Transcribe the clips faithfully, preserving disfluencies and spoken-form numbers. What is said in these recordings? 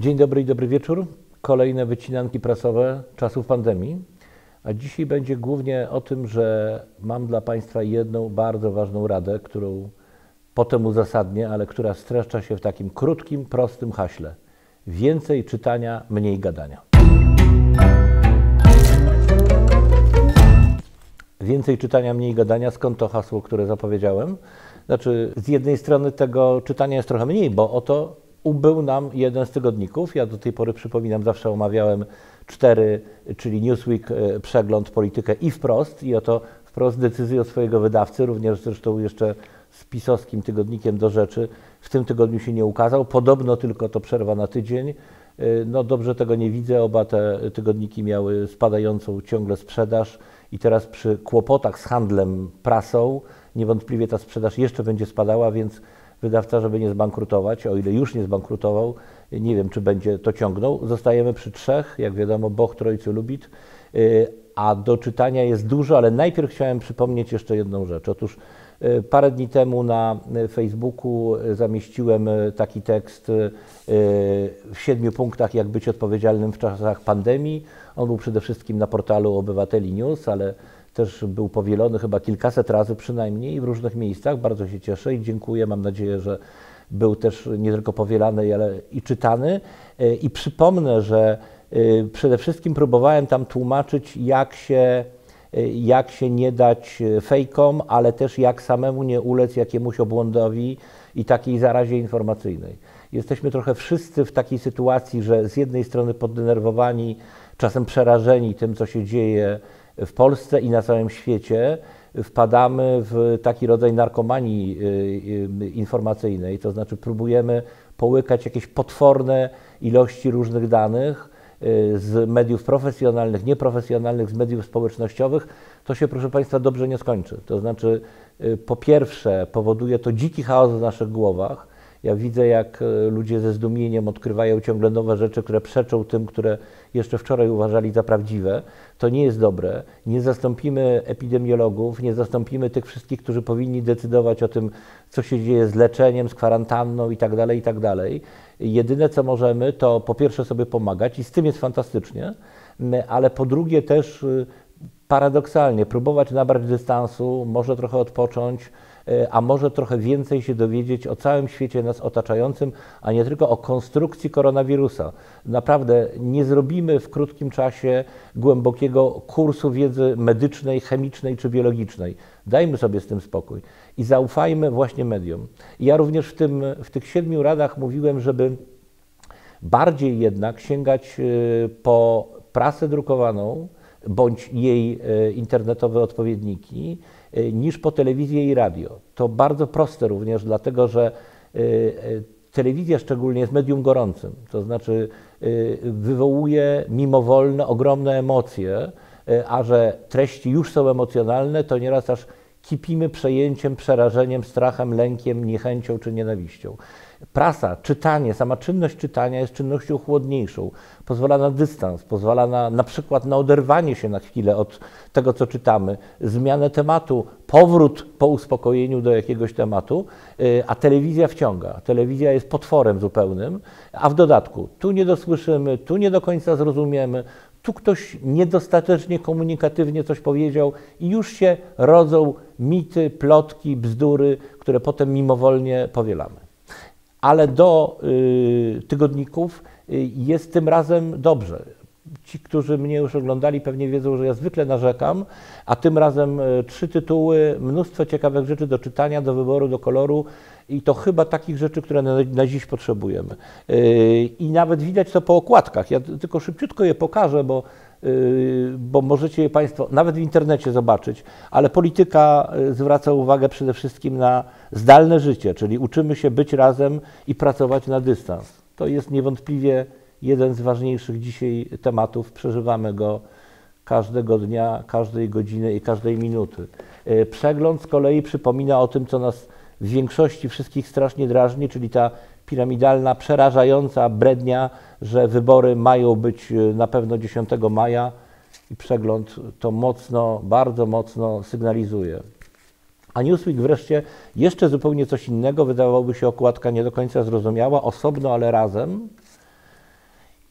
Dzień dobry i dobry wieczór. Kolejne wycinanki prasowe czasów pandemii. A dzisiaj będzie głównie o tym, że mam dla Państwa jedną bardzo ważną radę, którą potem uzasadnię, ale która streszcza się w takim krótkim, prostym haśle. Więcej czytania, mniej gadania. Więcej czytania, mniej gadania. Skąd to hasło, które zapowiedziałem? Znaczy, z jednej strony tego czytania jest trochę mniej, bo oto ubył nam jeden z tygodników. Ja do tej pory, przypominam, zawsze omawiałem cztery, czyli Newsweek, Przegląd, Politykę i Wprost. I oto Wprost decyzję swojego wydawcy, również zresztą jeszcze z pisowskim tygodnikiem Do Rzeczy, w tym tygodniu się nie ukazał. Podobno tylko to przerwa na tydzień. No dobrze tego nie widzę. Oba te tygodniki miały spadającą ciągle sprzedaż i teraz przy kłopotach z handlem prasą niewątpliwie ta sprzedaż jeszcze będzie spadała, więc wydawca, żeby nie zbankrutować, o ile już nie zbankrutował, nie wiem, czy będzie to ciągnął. Zostajemy przy trzech, jak wiadomo, Boch, Trójcy, Lubit, a do czytania jest dużo, ale najpierw chciałem przypomnieć jeszcze jedną rzecz. Otóż parę dni temu na Facebooku zamieściłem taki tekst w siedmiu punktach, jak być odpowiedzialnym w czasach pandemii. On był przede wszystkim na portalu Obywateli News, ale też był powielony chyba kilkaset razy przynajmniej w różnych miejscach. Bardzo się cieszę i dziękuję. Mam nadzieję, że był też nie tylko powielany, ale i czytany. I przypomnę, że przede wszystkim próbowałem tam tłumaczyć, jak się, jak się nie dać fejkom, ale też jak samemu nie ulec jakiemuś obłędowi i takiej zarazie informacyjnej. Jesteśmy trochę wszyscy w takiej sytuacji, że z jednej strony poddenerwowani, czasem przerażeni tym, co się dzieje w Polsce i na całym świecie, wpadamy w taki rodzaj narkomanii informacyjnej, to znaczy próbujemy połykać jakieś potworne ilości różnych danych z mediów profesjonalnych, nieprofesjonalnych, z mediów społecznościowych. To się, proszę Państwa, dobrze nie skończy. To znaczy, po pierwsze, powoduje to dziki chaos w naszych głowach. Ja widzę, jak ludzie ze zdumieniem odkrywają ciągle nowe rzeczy, które przeczą tym, które jeszcze wczoraj uważali za prawdziwe. To nie jest dobre. Nie zastąpimy epidemiologów, nie zastąpimy tych wszystkich, którzy powinni decydować o tym, co się dzieje z leczeniem, z kwarantanną i tak dalej, i tak dalej. Jedyne, co możemy, to po pierwsze sobie pomagać i z tym jest fantastycznie, ale po drugie też paradoksalnie próbować nabrać dystansu, może trochę odpocząć, a może trochę więcej się dowiedzieć o całym świecie nas otaczającym, a nie tylko o konstrukcji koronawirusa. Naprawdę nie zrobimy w krótkim czasie głębokiego kursu wiedzy medycznej, chemicznej czy biologicznej. Dajmy sobie z tym spokój i zaufajmy właśnie mediom. Ja również w, tym, w tych siedmiu radach mówiłem, żeby bardziej jednak sięgać po prasę drukowaną, bądź jej internetowe odpowiedniki, niż po telewizję i radio. To bardzo proste również, dlatego że telewizja szczególnie jest medium gorącym, to znaczy wywołuje mimowolne, ogromne emocje, a że treści już są emocjonalne, to nieraz aż kipimy przejęciem, przerażeniem, strachem, lękiem, niechęcią czy nienawiścią. Prasa, czytanie, sama czynność czytania jest czynnością chłodniejszą. Pozwala na dystans, pozwala na, na przykład na oderwanie się na chwilę od tego, co czytamy, zmianę tematu, powrót po uspokojeniu do jakiegoś tematu, a telewizja wciąga. Telewizja jest potworem zupełnym, a w dodatku tu nie dosłyszymy, tu nie do końca zrozumiemy, tu ktoś niedostatecznie komunikatywnie coś powiedział i już się rodzą mity, plotki, bzdury, które potem mimowolnie powielamy. Ale do y, tygodników y, jest tym razem dobrze. Ci, którzy mnie już oglądali, pewnie wiedzą, że ja zwykle narzekam, a tym razem y, trzy tytuły, mnóstwo ciekawych rzeczy do czytania, do wyboru, do koloru i to chyba takich rzeczy, które na, na dziś potrzebujemy. Y, I nawet widać to po okładkach. Ja tylko szybciutko je pokażę, bo bo możecie je Państwo nawet w internecie zobaczyć, ale Polityka zwraca uwagę przede wszystkim na zdalne życie, czyli uczymy się być razem i pracować na dystans. To jest niewątpliwie jeden z ważniejszych dzisiaj tematów, przeżywamy go każdego dnia, każdej godziny i każdej minuty. Przegląd z kolei przypomina o tym, co nas w większości wszystkich strasznie drażni, czyli ta piramidalna, przerażająca brednia, że wybory mają być na pewno dziesiątego maja i Przegląd to mocno, bardzo mocno sygnalizuje. A Newsweek wreszcie jeszcze zupełnie coś innego, wydawałoby się okładka nie do końca zrozumiała, osobno, ale razem.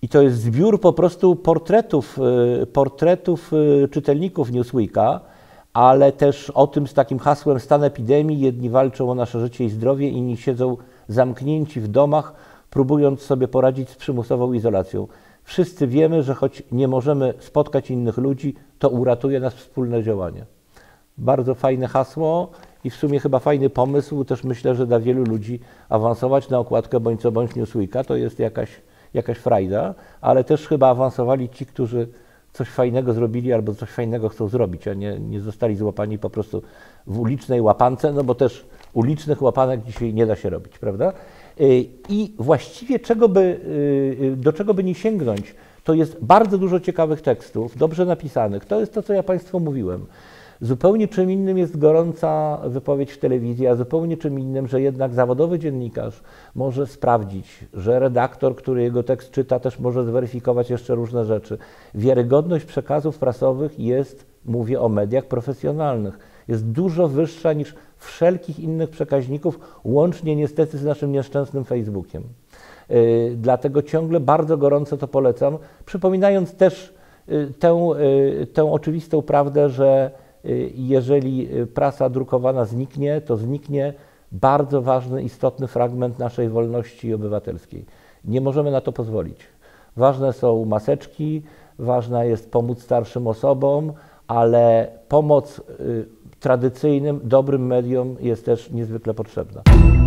I to jest zbiór po prostu portretów, portretów czytelników Newsweeka, ale też o tym z takim hasłem stan epidemii. Jedni walczą o nasze życie i zdrowie, inni siedzą zamknięci w domach, próbując sobie poradzić z przymusową izolacją. Wszyscy wiemy, że choć nie możemy spotkać innych ludzi, to uratuje nas wspólne działanie. Bardzo fajne hasło i w sumie chyba fajny pomysł. Też myślę, że dla wielu ludzi awansować na okładkę bądź co bądź Newsweeka to jest jakaś, jakaś frajda, ale też chyba awansowali ci, którzy coś fajnego zrobili albo coś fajnego chcą zrobić, a nie, nie zostali złapani po prostu w ulicznej łapance, no bo też ulicznych łapanek dzisiaj nie da się robić, prawda? I właściwie czego by, do czego by nie sięgnąć, to jest bardzo dużo ciekawych tekstów, dobrze napisanych. To jest to, co ja Państwu mówiłem. Zupełnie czym innym jest gorąca wypowiedź w telewizji, a zupełnie czym innym, że jednak zawodowy dziennikarz może sprawdzić, że redaktor, który jego tekst czyta, też może zweryfikować jeszcze różne rzeczy. Wiarygodność przekazów prasowych jest, mówię o mediach profesjonalnych, jest dużo wyższa niż wszelkich innych przekaźników, łącznie niestety z naszym nieszczęsnym Facebookiem. Yy, dlatego ciągle bardzo gorąco to polecam, przypominając też yy, tę, yy, tę oczywistą prawdę, że jeżeli prasa drukowana zniknie, to zniknie bardzo ważny, istotny fragment naszej wolności obywatelskiej. Nie możemy na to pozwolić. Ważne są maseczki, ważna jest pomóc starszym osobom, ale pomoc y, tradycyjnym, dobrym mediom jest też niezwykle potrzebna.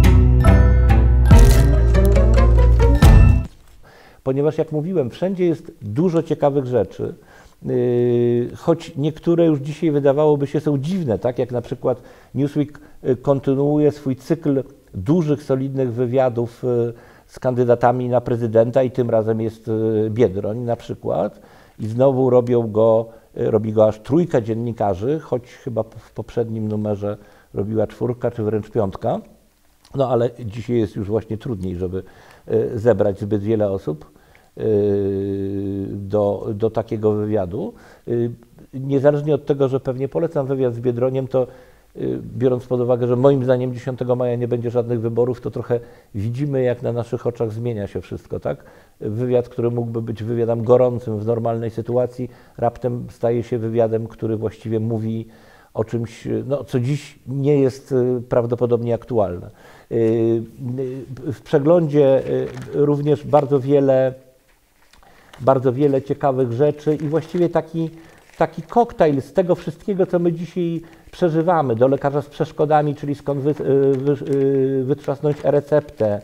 Ponieważ, jak mówiłem, wszędzie jest dużo ciekawych rzeczy, choć niektóre już dzisiaj wydawałoby się są dziwne, tak jak na przykład Newsweek kontynuuje swój cykl dużych, solidnych wywiadów z kandydatami na prezydenta i tym razem jest Biedroń na przykład i znowu robią go, robi go aż trójka dziennikarzy, choć chyba w poprzednim numerze robiła czwórka czy wręcz piątka, no ale dzisiaj jest już właśnie trudniej, żeby zebrać zbyt wiele osób do, do takiego wywiadu. Niezależnie od tego, że pewnie polecam wywiad z Biedroniem, to biorąc pod uwagę, że moim zdaniem dziesiątego maja nie będzie żadnych wyborów, to trochę widzimy, jak na naszych oczach zmienia się wszystko, tak? Wywiad, który mógłby być wywiadem gorącym w normalnej sytuacji, raptem staje się wywiadem, który właściwie mówi o czymś, no, co dziś nie jest prawdopodobnie aktualne. W przeglądzie również bardzo wiele bardzo wiele ciekawych rzeczy i właściwie taki, taki koktajl z tego wszystkiego, co my dzisiaj przeżywamy, do lekarza z przeszkodami, czyli skąd wy, wy, wytrzasnąć e-receptę,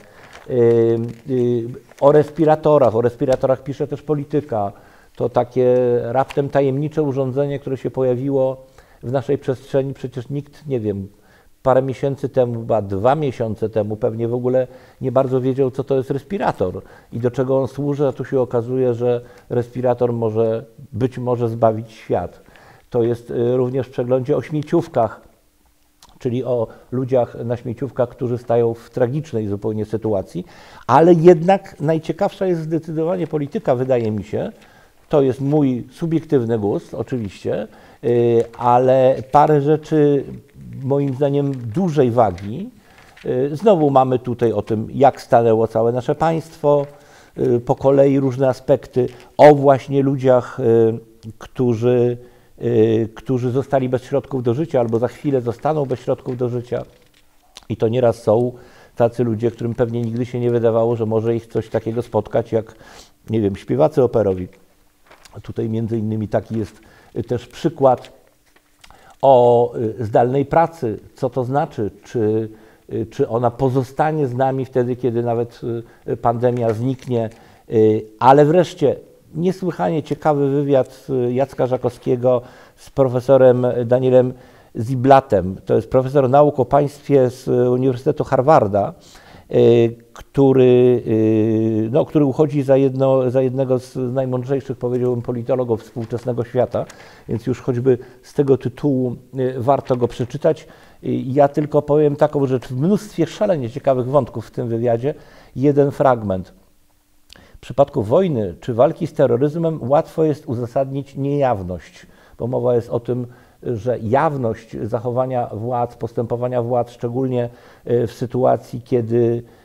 o respiratorach, o respiratorach pisze też Polityka, to takie raptem tajemnicze urządzenie, które się pojawiło w naszej przestrzeni, przecież nikt, nie wiem, parę miesięcy temu, chyba dwa miesiące temu pewnie w ogóle nie bardzo wiedział, co to jest respirator i do czego on służy, a tu się okazuje, że respirator może być może zbawić świat. To jest również w przeglądzie o śmieciówkach, czyli o ludziach na śmieciówkach, którzy stają w tragicznej zupełnie sytuacji, ale jednak najciekawsza jest zdecydowanie Polityka, wydaje mi się. To jest mój subiektywny gust, oczywiście, ale parę rzeczy moim zdaniem dużej wagi. Znowu mamy tutaj o tym, jak stanęło całe nasze państwo, po kolei różne aspekty, o właśnie ludziach, którzy, którzy zostali bez środków do życia albo za chwilę zostaną bez środków do życia. I to nieraz są tacy ludzie, którym pewnie nigdy się nie wydawało, że może ich coś takiego spotkać, jak, nie wiem, śpiewacy operowi. Tutaj między innymi taki jest też przykład o zdalnej pracy, co to znaczy, czy, czy ona pozostanie z nami wtedy, kiedy nawet pandemia zniknie, ale wreszcie niesłychanie ciekawy wywiad Jacka Żakowskiego z profesorem Danielem Ziblatem. To jest profesor nauk o państwie z Uniwersytetu Harvarda, który, no, który uchodzi za, jedno, za jednego z najmądrzejszych, powiedziałbym, politologów współczesnego świata, więc już choćby z tego tytułu warto go przeczytać. Ja tylko powiem taką rzecz, w mnóstwie szalenie ciekawych wątków w tym wywiadzie, jeden fragment. W przypadku wojny czy walki z terroryzmem łatwo jest uzasadnić niejawność, bo mowa jest o tym, że jawność zachowania władz, postępowania władz, szczególnie w sytuacji, kiedy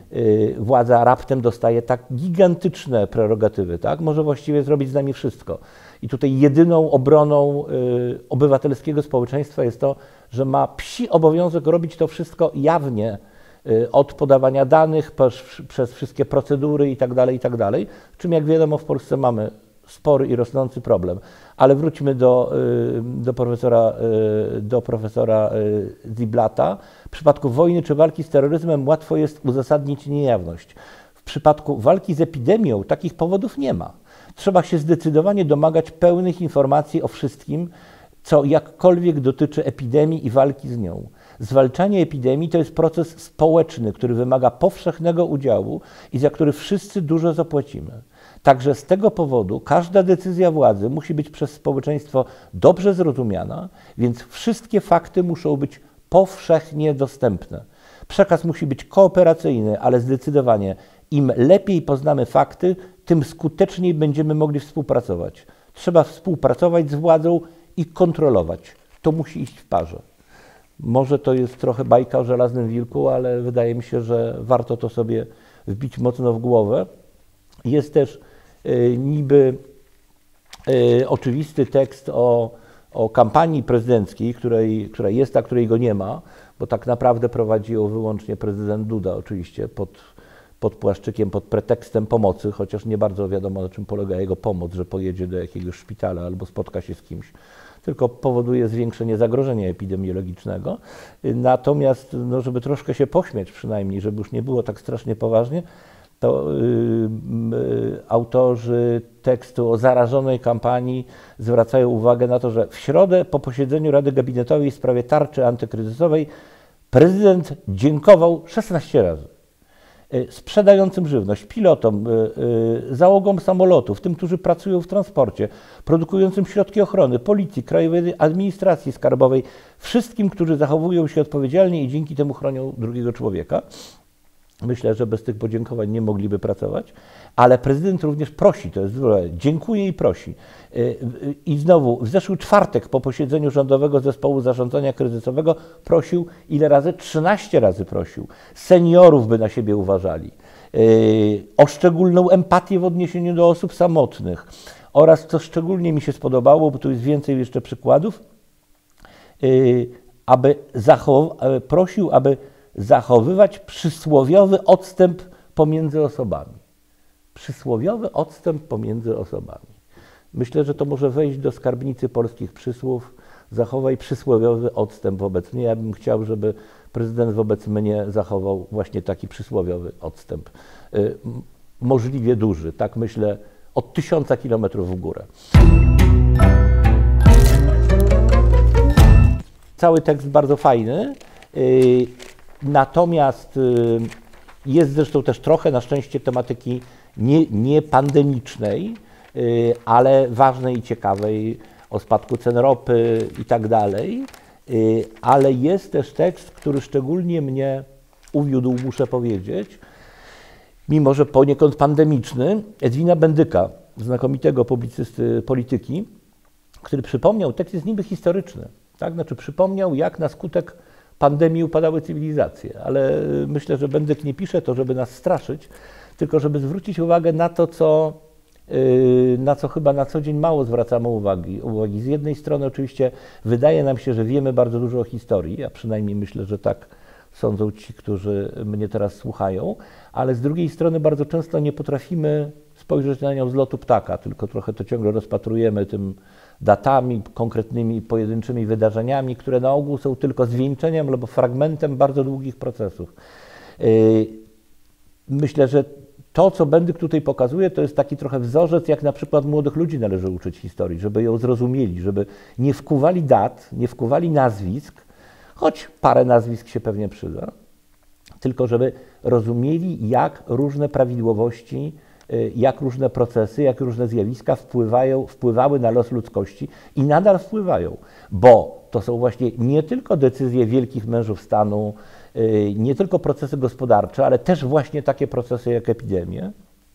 władza raptem dostaje tak gigantyczne prerogatywy, tak? Może właściwie zrobić z nami wszystko. I tutaj jedyną obroną obywatelskiego społeczeństwa jest to, że ma psi obowiązek robić to wszystko jawnie, od podawania danych, przez wszystkie procedury i tak dalej, i tak dalej, czym jak wiadomo w Polsce mamy spory i rosnący problem. Ale wróćmy do, do profesora, do profesora Ziblata. W przypadku wojny czy walki z terroryzmem łatwo jest uzasadnić niejawność. W przypadku walki z epidemią takich powodów nie ma. Trzeba się zdecydowanie domagać pełnych informacji o wszystkim, co jakkolwiek dotyczy epidemii i walki z nią. Zwalczanie epidemii to jest proces społeczny, który wymaga powszechnego udziału i za który wszyscy dużo zapłacimy. Także z tego powodu każda decyzja władzy musi być przez społeczeństwo dobrze zrozumiana, więc wszystkie fakty muszą być powszechnie dostępne. Przekaz musi być kooperacyjny, ale zdecydowanie im lepiej poznamy fakty, tym skuteczniej będziemy mogli współpracować. Trzeba współpracować z władzą i kontrolować. To musi iść w parze. Może to jest trochę bajka o żelaznym wilku, ale wydaje mi się, że warto to sobie wbić mocno w głowę. Jest też y, niby y, oczywisty tekst o, o kampanii prezydenckiej, której, która jest, a której go nie ma, bo tak naprawdę prowadzi ją wyłącznie prezydent Duda oczywiście pod, pod płaszczykiem, pod pretekstem pomocy, chociaż nie bardzo wiadomo, na czym polega jego pomoc, że pojedzie do jakiegoś szpitala albo spotka się z kimś, tylko powoduje zwiększenie zagrożenia epidemiologicznego. Natomiast, no, żeby troszkę się pośmiać przynajmniej, żeby już nie było tak strasznie poważnie, to yy, yy, autorzy tekstu o zarażonej kampanii zwracają uwagę na to, że w środę po posiedzeniu Rady Gabinetowej w sprawie tarczy antykryzysowej prezydent dziękował szesnaście razy sprzedającym żywność, pilotom, załogom samolotów, tym, którzy pracują w transporcie, produkującym środki ochrony, policji, Krajowej Administracji Skarbowej, wszystkim, którzy zachowują się odpowiedzialnie i dzięki temu chronią drugiego człowieka. Myślę, że bez tych podziękowań nie mogliby pracować, ale prezydent również prosi, to jest dziękuję i prosi. I znowu, w zeszły czwartek po posiedzeniu Rządowego Zespołu Zarządzania Kryzysowego prosił, ile razy? trzynaście razy prosił. Seniorów, by na siebie uważali, o szczególną empatię w odniesieniu do osób samotnych oraz, co szczególnie mi się spodobało, bo tu jest więcej jeszcze przykładów, aby zachow- prosił, aby zachowywać przysłowiowy odstęp pomiędzy osobami. Przysłowiowy odstęp pomiędzy osobami. Myślę, że to może wejść do skarbnicy polskich przysłów. Zachowaj przysłowiowy odstęp wobec mnie. Ja bym chciał, żeby prezydent wobec mnie zachował właśnie taki przysłowiowy odstęp. Możliwie duży, tak myślę, od tysiąca kilometrów w górę. Cały tekst bardzo fajny. Natomiast jest zresztą też trochę na szczęście tematyki nie, nie pandemicznej, ale ważnej i ciekawej, o spadku cen ropy i tak dalej. Ale jest też tekst, który szczególnie mnie uwiódł, muszę powiedzieć, mimo że poniekąd pandemiczny, Edwina Bendyka, znakomitego publicysty polityki, który przypomniał, tekst jest niby historyczny, tak? Znaczy przypomniał, jak na skutek pandemii upadały cywilizacje, ale myślę, że Bendyk nie pisze to, żeby nas straszyć, tylko żeby zwrócić uwagę na to, co, na co chyba na co dzień mało zwracamy uwagi. uwagi. Z jednej strony oczywiście wydaje nam się, że wiemy bardzo dużo o historii, a przynajmniej myślę, że tak sądzą ci, którzy mnie teraz słuchają, ale z drugiej strony bardzo często nie potrafimy spojrzeć na nią z lotu ptaka, tylko trochę to ciągle rozpatrujemy tym datami, konkretnymi, pojedynczymi wydarzeniami, które na ogół są tylko zwieńczeniem albo fragmentem bardzo długich procesów. Myślę, że to, co Bendyk tutaj pokazuje, to jest taki trochę wzorzec, jak na przykład młodych ludzi należy uczyć historii, żeby ją zrozumieli, żeby nie wkuwali dat, nie wkuwali nazwisk, choć parę nazwisk się pewnie przyda, tylko żeby rozumieli, jak różne prawidłowości, jak różne procesy, jak różne zjawiska wpływają, wpływały na los ludzkości i nadal wpływają, bo to są właśnie nie tylko decyzje wielkich mężów stanu, nie tylko procesy gospodarcze, ale też właśnie takie procesy jak epidemie.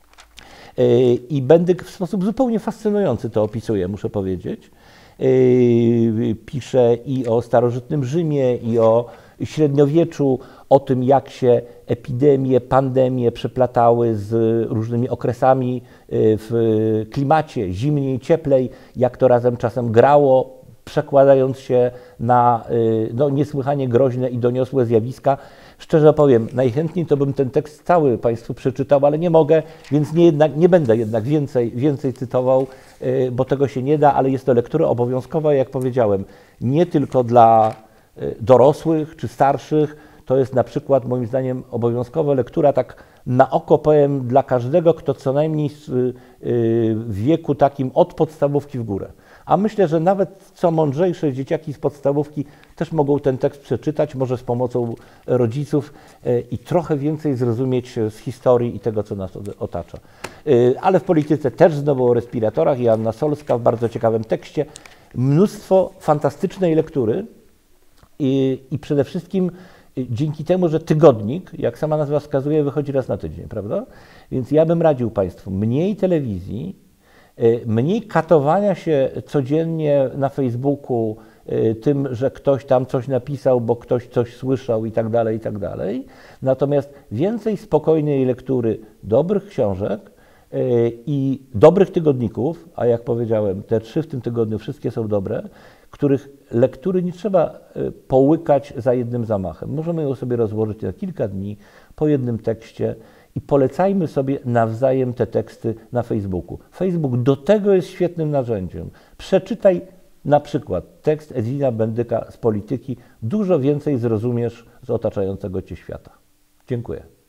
I Bendyk w sposób zupełnie fascynujący to opisuje, muszę powiedzieć. Pisze i o starożytnym Rzymie, i o średniowieczu, o tym, jak się epidemie, pandemie przeplatały z różnymi okresami w klimacie, zimniej, cieplej, jak to razem czasem grało, przekładając się na no, niesłychanie groźne i doniosłe zjawiska. Szczerze powiem, najchętniej to bym ten tekst cały Państwu przeczytał, ale nie mogę, więc nie, jednak, nie będę jednak więcej, więcej cytował, bo tego się nie da, ale jest to lektura obowiązkowa, jak powiedziałem, nie tylko dla dorosłych czy starszych. To jest na przykład moim zdaniem obowiązkowa lektura, tak na oko powiem, dla każdego, kto co najmniej w wieku takim od podstawówki w górę. A myślę, że nawet co mądrzejsze dzieciaki z podstawówki też mogą ten tekst przeczytać, może z pomocą rodziców i trochę więcej zrozumieć z historii i tego, co nas otacza. Ale w polityce też znowu o respiratorach. Joanna Solska w bardzo ciekawym tekście. Mnóstwo fantastycznej lektury i, i przede wszystkim dzięki temu, że tygodnik, jak sama nazwa wskazuje, wychodzi raz na tydzień, prawda? Więc ja bym radził Państwu mniej telewizji, mniej katowania się codziennie na Facebooku tym, że ktoś tam coś napisał, bo ktoś coś słyszał i tak dalej, i tak dalej. Natomiast więcej spokojnej lektury dobrych książek i dobrych tygodników, a jak powiedziałem, te trzy w tym tygodniu wszystkie są dobre, których lektury nie trzeba połykać za jednym zamachem. Możemy ją sobie rozłożyć na kilka dni po jednym tekście i polecajmy sobie nawzajem te teksty na Facebooku. Facebook do tego jest świetnym narzędziem. Przeczytaj na przykład tekst Edwina Bendyka z Polityki. Dużo więcej zrozumiesz z otaczającego Cię świata. Dziękuję.